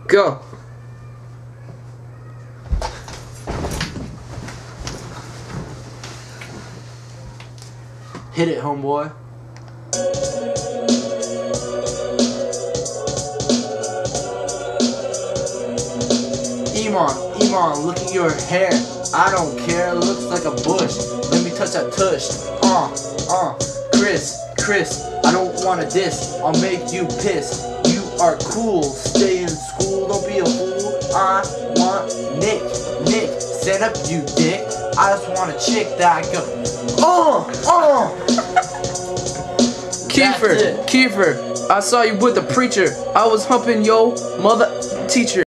Go. Hit it, homeboy. Iman, look at your hair. I don't care, looks like a bush. Let me touch that tush. Chris, I don't wanna diss. I'll make you piss. You are cool, stay in school, don't be a fool. I want Nick, stand up, you dick. I just want a chick that I go, Kiefer, I saw you with the preacher. I was humping yo mother teacher.